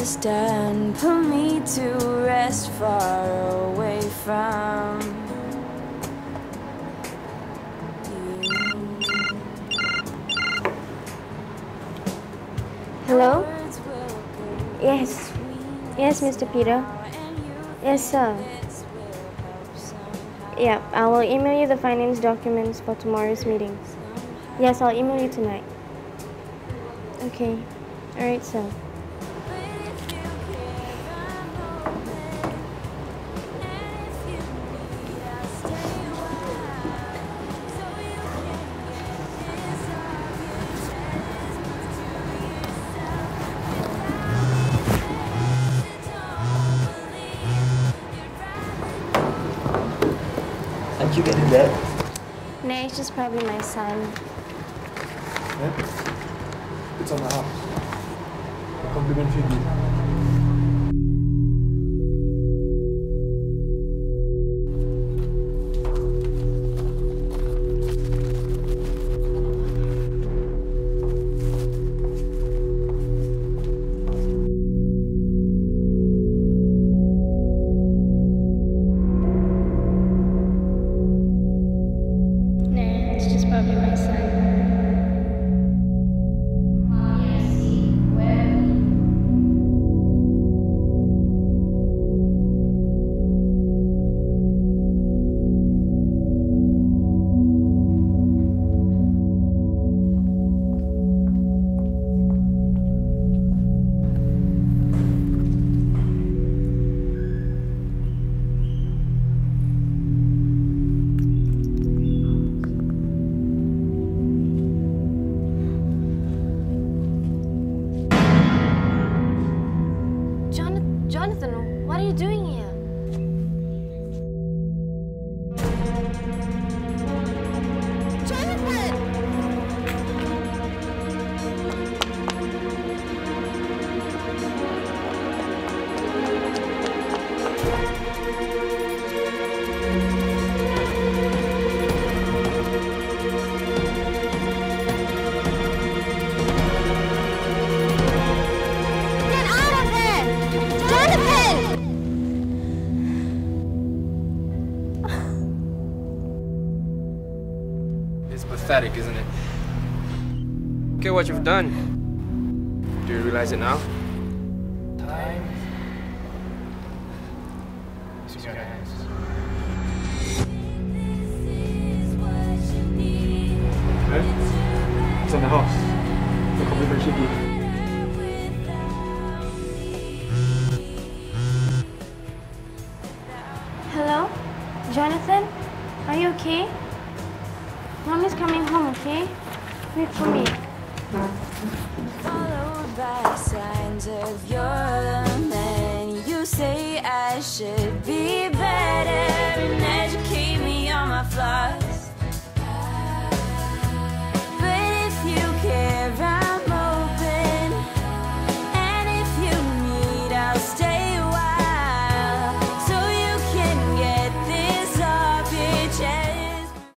is done, put me to rest far away from you. Hello? Yes. Yes, Mr. Peter. Yes, sir. Yeah, I will email you the finance documents for tomorrow's meeting. Yes, I'll email you tonight. Okay. Alright, sir. Aren't you getting that? No, it's just probably my son. Yeah? It's on the house. Complimentary gift. Jonathan, what are you doing here? Jonathan! Pathetic, isn't it? Look at what you've done. Do you realize it now? Time. This is your hands. Yeah? It's on the house. The complimentary gift. Hello? Jonathan? Are you okay? Mom is coming home, okay? Wait for me. Followed by signs of your lament, you say I should be better and educate me on my flaws.